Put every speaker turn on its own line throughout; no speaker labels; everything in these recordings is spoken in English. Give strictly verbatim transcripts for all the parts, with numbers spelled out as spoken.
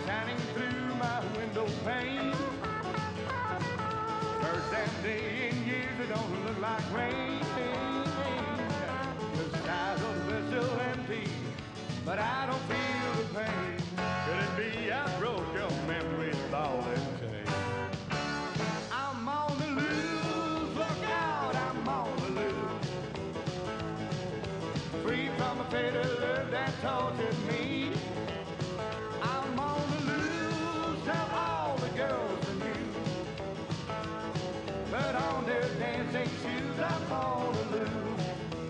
shining through my window pane. First damn day in years it don't look like rain. The skies of the bed still empty, but I don't feel the pain. Could it be I broke your memory with all it takes? I'm on the loose, look out, I'm on the loose. Free from a fatal love that tortured me. I'm on the loose, tell all the girls and you. Put on their dancing shoes, I'm on the loose.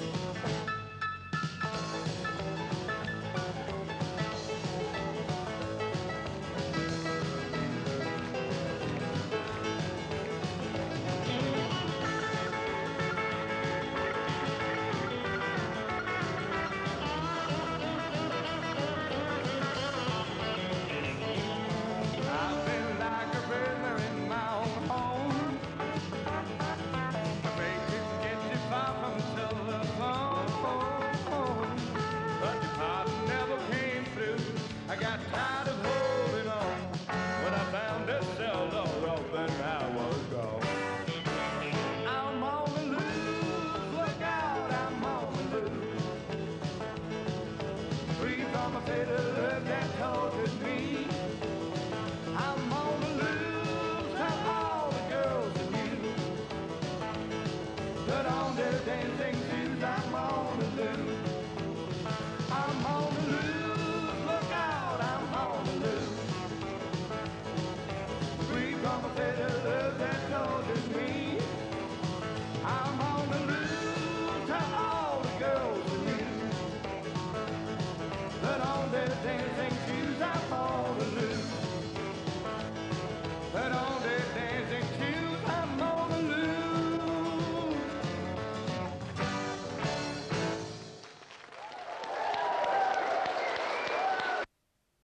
I got tired of holding on when I found that cell door open, I was gone. I'm on the loose, look out, I'm on the loose. Free from a fatal love that tortured me.